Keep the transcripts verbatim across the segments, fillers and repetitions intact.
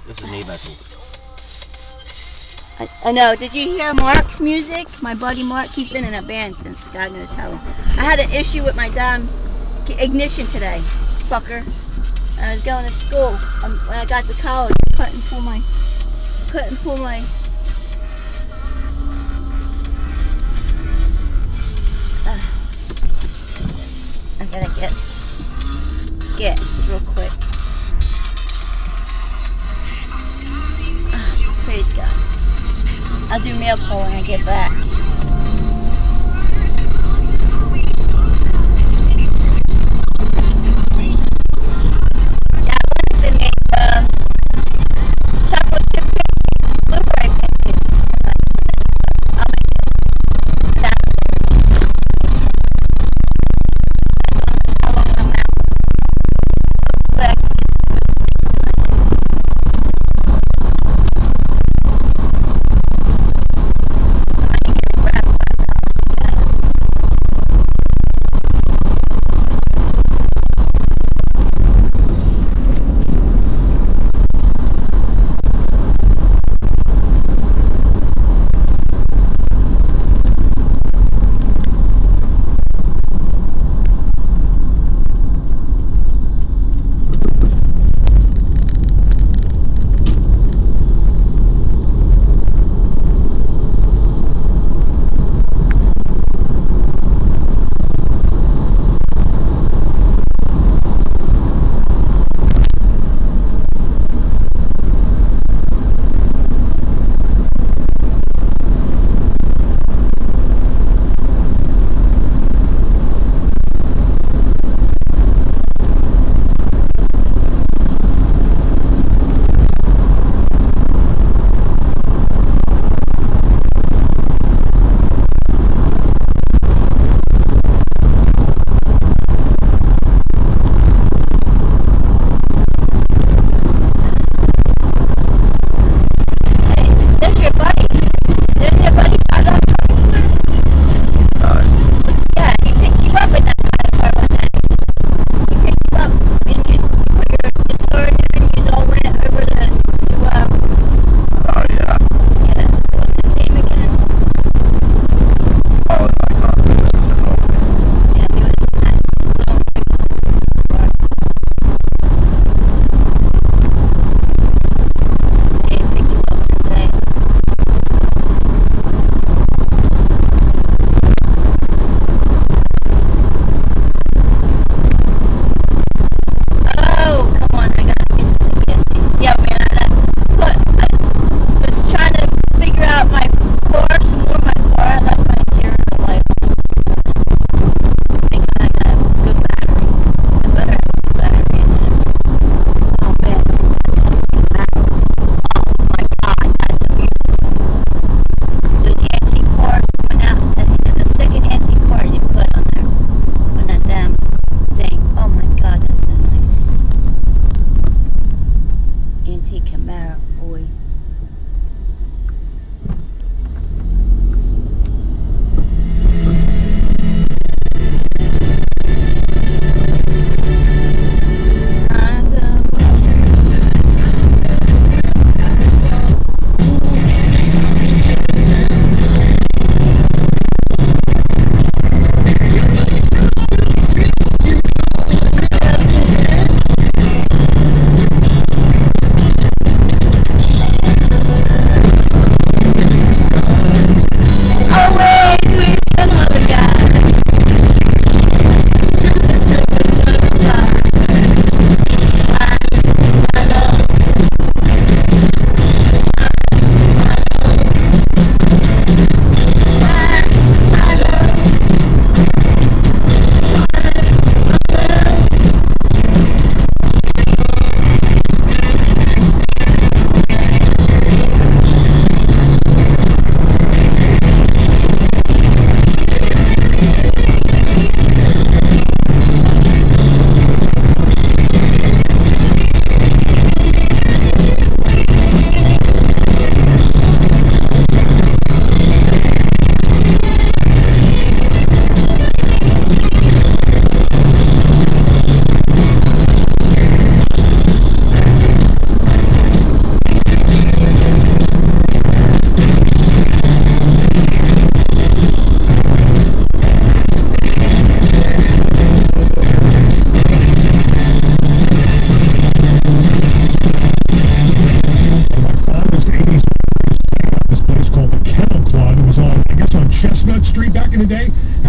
This is me metal. I, I know. Did you hear Mark's music? My buddy Mark, he's been in a band since God knows how long. I had an issue with my damn ignition today, fucker. I was going to school. Um, when I got to college, I couldn't pull my, couldn't pull my. Uh, I gotta get gas real quick. Uh, praise God. I'll do mail call when I get back.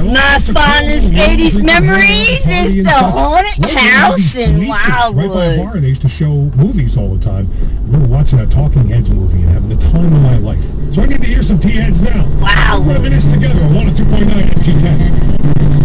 My fondest eighties memories is the haunted house in Wildwood. Right by a bar, they used to show movies all the time. I remember watching a Talking Heads movie and having the time of my life. So I need to hear some T-Heads now. Wow. We're reminisce together on one oh two point nine M G ten.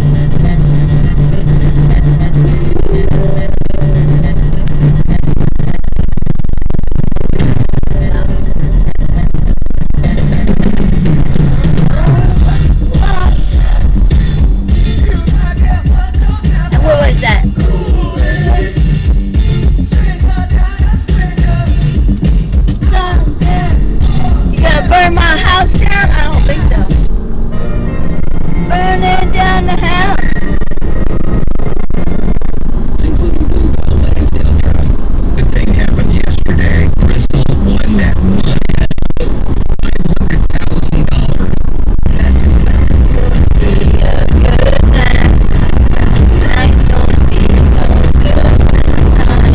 Burn my house down? I don't think so. Burning down the house. Including Blue Bell Lansdale traffic. The thing happened yesterday. Crystal won that money. five hundred thousand dollars. That's gonna be a good night. Tonight's gonna be a good night.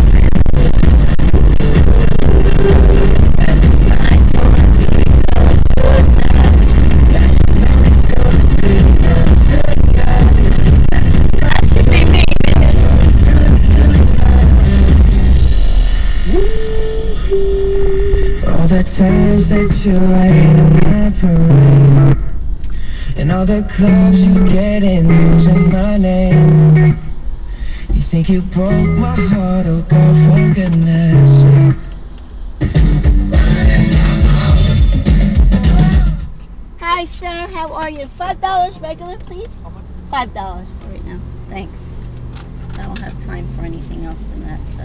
The times that you ain't remembering, and all the clubs you get in using my name. You think you broke my heart, oh girl, for goodness sake. Hi sir, how are you? Five dollars regular, please? Five dollars for right now. Thanks. I don't have time for anything else than that, so.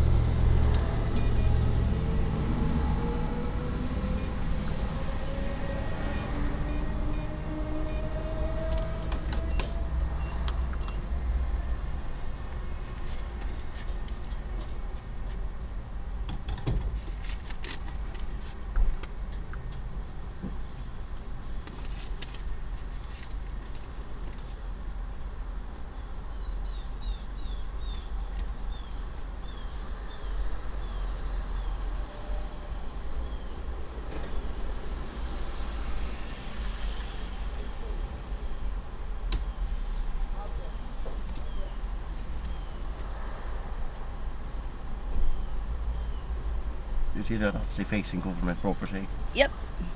You see that? That's the facing government property. Yep.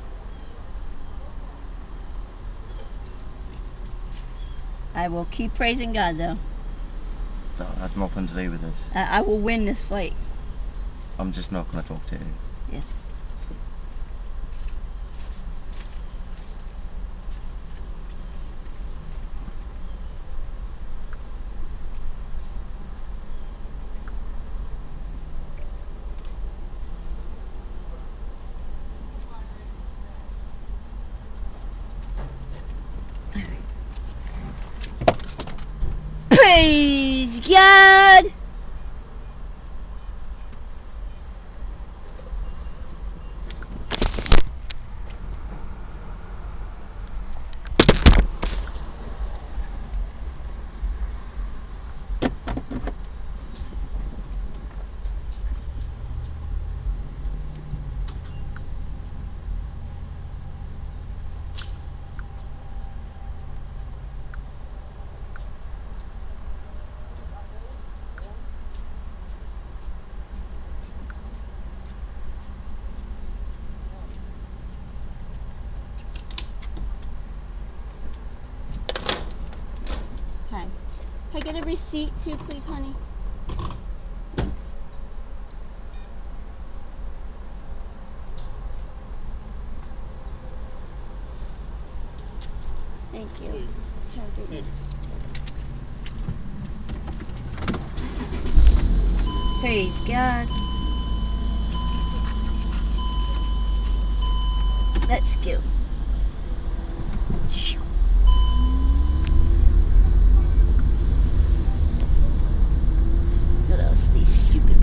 I will keep praising God though. That has nothing to do with this. I, I will win this fight. I'm just not going to talk to you. Yeah. Praise God! Hi. Can I get a receipt too, please, honey? Thanks. Thank you. Have a good night. Praise God. Let's go. What else? These stupid